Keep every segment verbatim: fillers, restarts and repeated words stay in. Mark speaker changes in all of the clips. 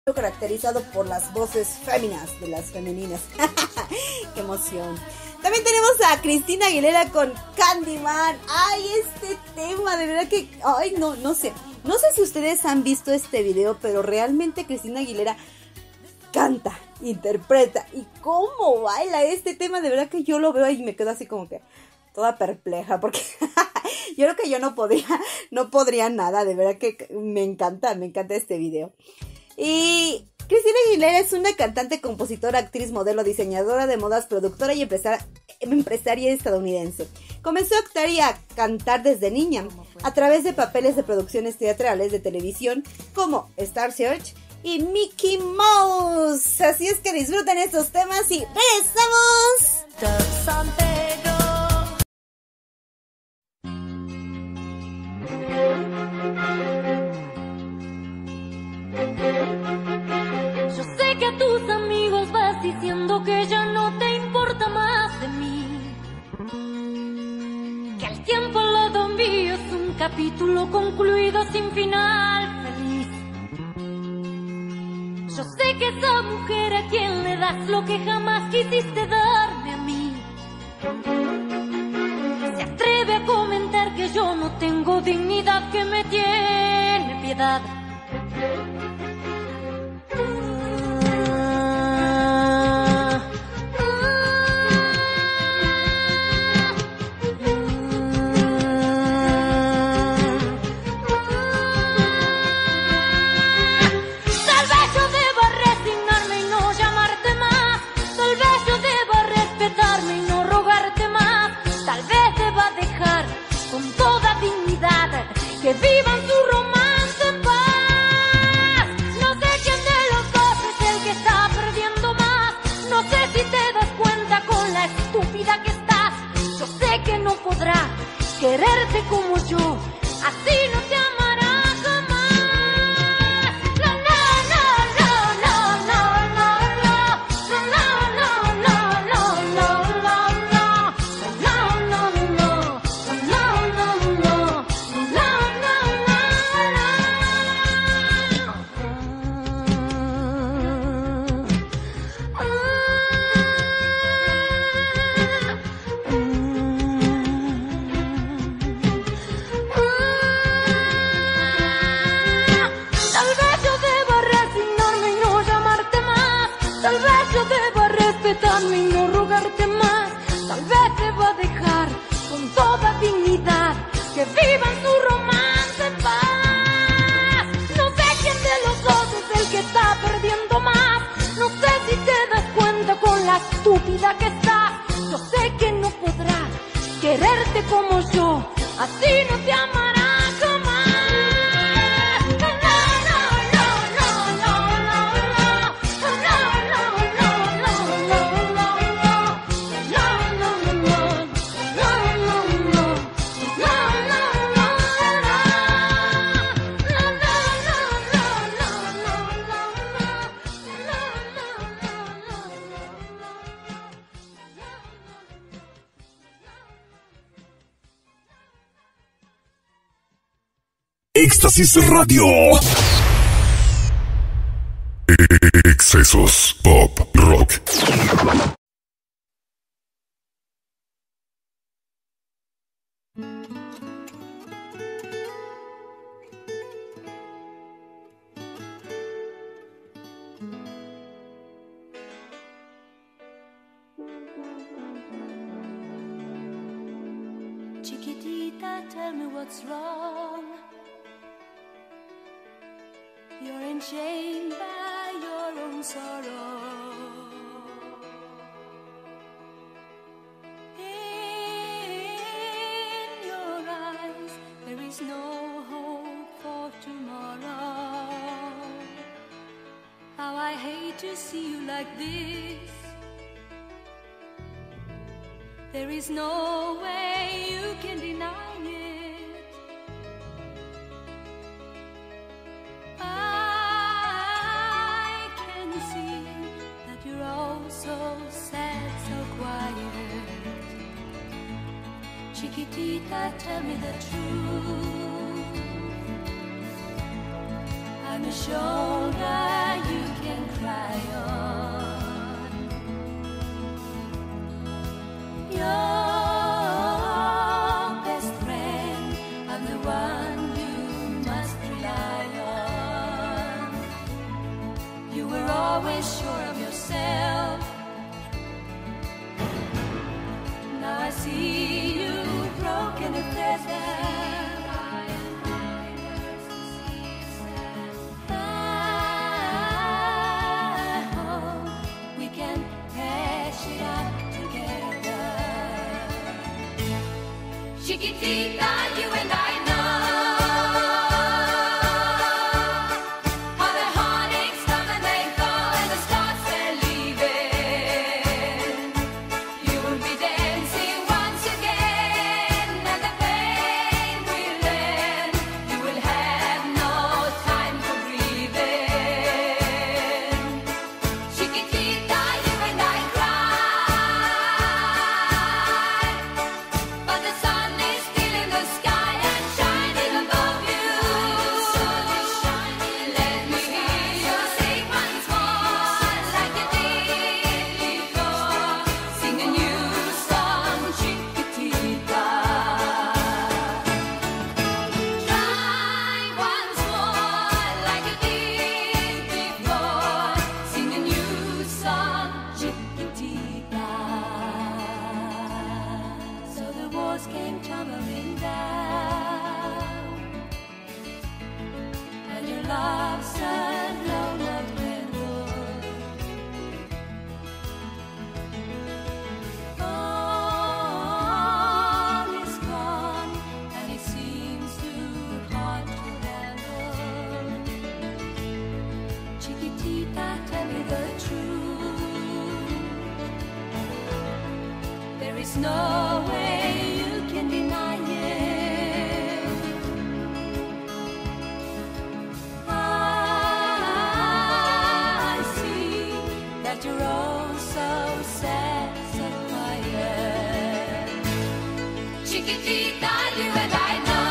Speaker 1: caracterizado por las voces féminas de las femeninas. ¡Qué emoción! También tenemos a Cristina Aguilera con Candyman. ¡Ay, este tema! De verdad que... ¡Ay, no, no sé! No sé si ustedes han visto este video, pero realmente Cristina Aguilera canta, interpreta y cómo baila este tema. De verdad que yo lo veo y me quedo así como que toda perpleja, porque yo creo que yo no podría, no podría nada. De verdad que me encanta, me encanta este video. Y Cristina Aguilera es una cantante, compositora, actriz, modelo, diseñadora de modas, productora y empresaria, empresaria estadounidense. Comenzó a actuar y a cantar desde niña, a través de papeles de producciones teatrales de televisión como Star Search y Mickey Mouse. Así es que disfruten estos temas y regresamos.
Speaker 2: Yo sé que a tus amigos vas diciendo que ya no te importa más de mí, que el tiempo al lado mío es un capítulo concluido sin final feliz. Yo sé que esa mujer a quien le das lo que jamás quisiste darme a mí se atreve a comentar que yo no tengo dignidad, que me tiene piedad. Que vivan su romance en paz. No sé quién de los dos es el que está perdiendo más. No sé si te das cuenta con la estúpida que estás. Yo sé que no podrá quererte como yo, así no te amará jamás. No, no, no, no, no, no, no, no, no, no, no, no, no, no, no, no, no, no, no. Tal vez yo deba respetarme y no rogarte más. Tal vez deba dejar con toda dignidad que vivan su romance en paz. No sé quién de los dos es el que está perdiendo más. No sé si te das cuenta con la estúpida que estás. Yo sé que no podrá quererte como yo, así no te amará jamás.
Speaker 3: Éxtasis Radio. Excesos Pop Rock.
Speaker 2: Chiquitita, tell me what's wrong. You're enchained by your own sorrow. In your eyes, there is no hope for tomorrow. How I hate to see you like this. There is no way you can deny it. I can see that you're all so sad, so quiet. Chiquitita, tell me the truth. I'm a shoulder you always sure of yourself. Now I see you broken and feathered. I hope we can hash it out together. Chiquitita, you and I know no way you can deny it. I see that you're all so sad, so quiet. Chiquitita, you and I know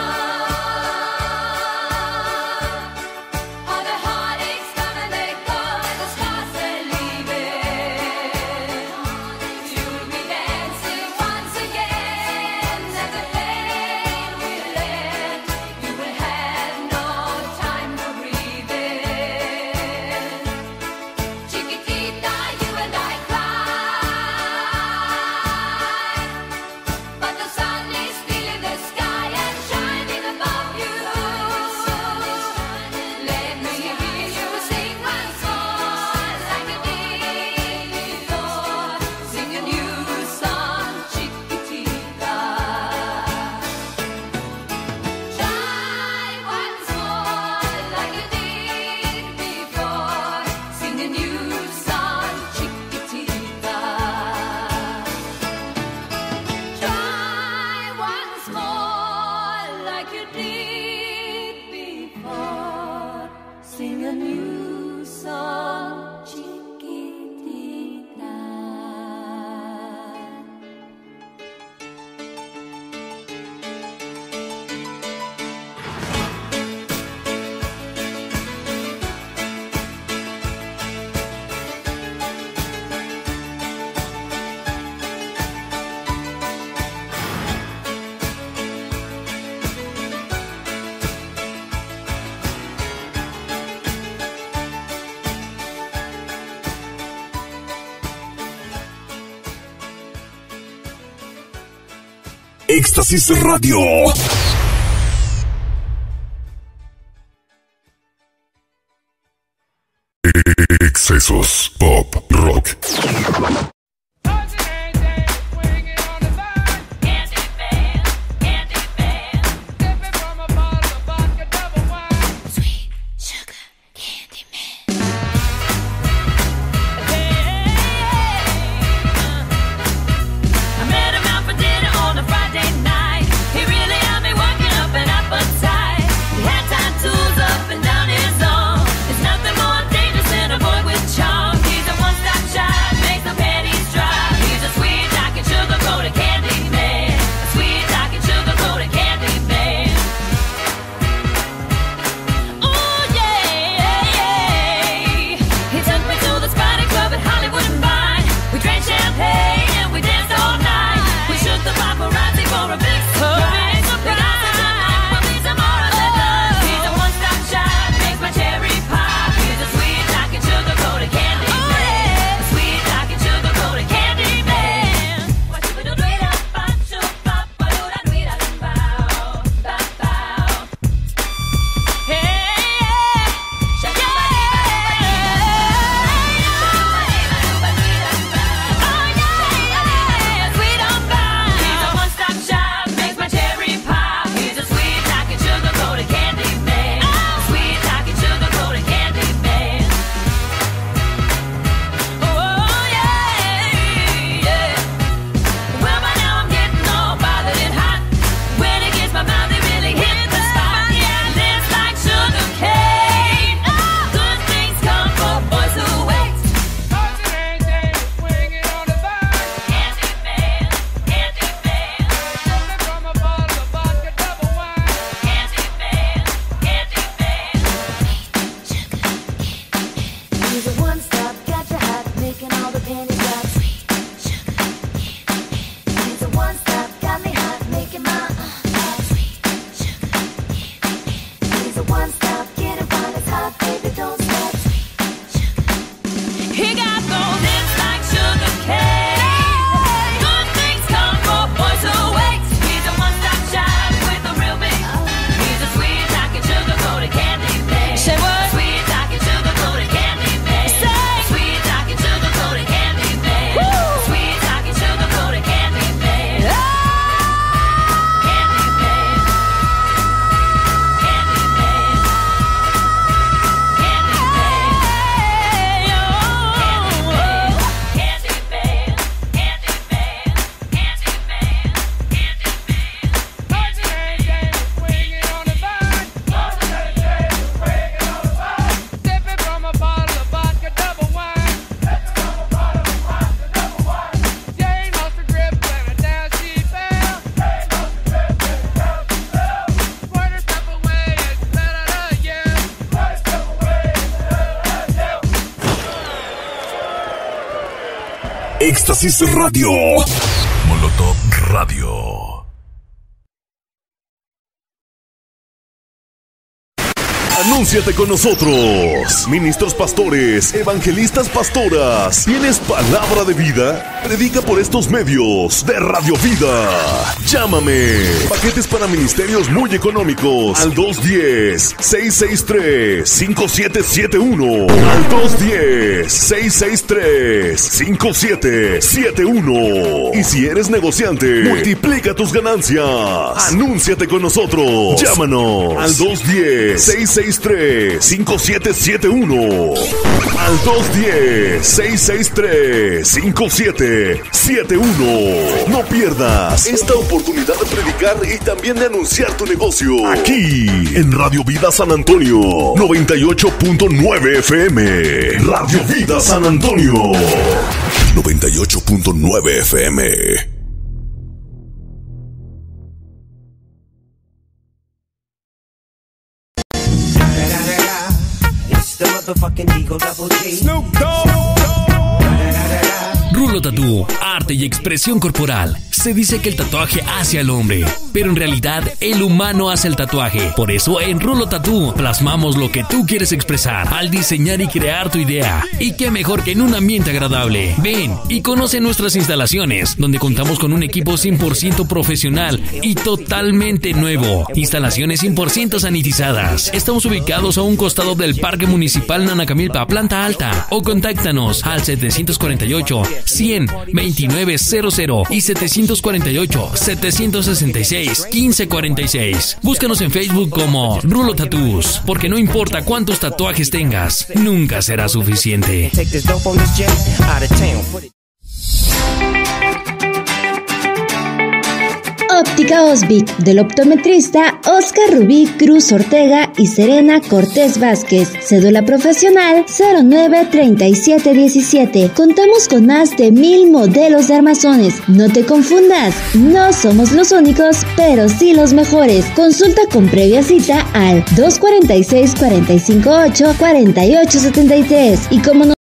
Speaker 2: all the heartaches come and they go, and the stars they're leaving. You'll be dancing once again, and the pain will end. You will have no time for breathing. Chiquitita, you and I cry, but the sun is still in the sky and shining above you. Let me hear you sing once more, like you did before. Sing a new song, Chiquitita. Try once more, like you did before. Sing a new song, Chiquitita. Try once more, like you did before. Sing a new song, Chiquitita.
Speaker 3: Éxtasis Radio. Excesos Pop Rock.
Speaker 2: I met him out for dinner on a Friday night. He really had me working up an appetite. He had tattoos up and down his arm. There's nothing more dangerous than a boy with charm. He's a one-stop shop, makes a petty He's a one-stop, got your hat, making all the pennies drop. Sweet sugar candy. He's a one-stop, got me hot, making my uh, sweet sugar candy. He's a one-stop, get it while it's hot, baby, don't stop. Sweet sugar. He got those hips like sugar cane. Good things come for boys who wait. He's a one-stop shop with a real big. He's a sweet talking sugar coated candy man. Say what? Sweet talking sugar coated candy man. Say sweet talking sugar coated candy man. Sweet talking sugar coated candy man. Oh! Candy man. Candy man. Candy man. Candy man. Candy man. Candy man. Candy man.
Speaker 4: Swinging on the vine. Sipping from a bottle of vodka double wine. Jane lost her grip and down she fell. Squirt herself away and let out a yell.
Speaker 3: Éxtasis Radio. Molotov Radio. Anúnciate con nosotros. Ministros pastores, evangelistas pastoras. ¿Tienes palabra de vida? Predica por estos medios de Radio Vida. Llámame. Paquetes para ministerios muy económicos. Al dos uno cero, seis seis tres, cinco siete siete uno. Al dos uno cero, seis seis tres, cinco siete siete uno. Y si eres negociante, multiplica tus ganancias. Anúnciate con nosotros. Llámanos al dos uno cero, seis seis tres, cinco siete siete uno. Al dos uno cero, seis seis tres, cinco siete siete uno. No pierdas esta oportunidad de predicar y también de anunciar tu negocio. Aquí en Radio Vida San Antonio noventa y ocho punto nueve F M. Radio Vida San Antonio noventa y ocho punto nueve F M.
Speaker 5: Rulo Tatú, arte y expresión corporal. Se dice que el tatuaje hace al hombre, pero en realidad el humano hace el tatuaje. Por eso en Rulo Tatú plasmamos lo que tú quieres expresar al diseñar y crear tu idea. Y qué mejor que en un ambiente agradable. Ven y conoce nuestras instalaciones, donde contamos con un equipo cien por ciento profesional y totalmente nuevo. Instalaciones cien por ciento sanitizadas. Estamos ubicados a un costado del Parque Municipal Nanacamilpa, planta alta. O contáctanos al setecientos cuarenta y ocho, cien, veintinueve cero cero y setecientos cuarenta y ocho, setecientos sesenta y seis, quince cuarenta y seis. Búscanos en Facebook como Rulo Tattoos, porque no importa cuántos tatuajes tengas, nunca será suficiente.
Speaker 6: Óptica Osvic, del optometrista Oscar Rubí Cruz Ortega y Serena Cortés Vázquez. Cédula profesional cero nueve treinta y siete diecisiete. Contamos con más de mil modelos de armazones. No te confundas, no somos los únicos, pero sí los mejores. Consulta con previa cita al dos cuatro seis, cuatro cinco ocho, cuatro ocho siete tres. Y como no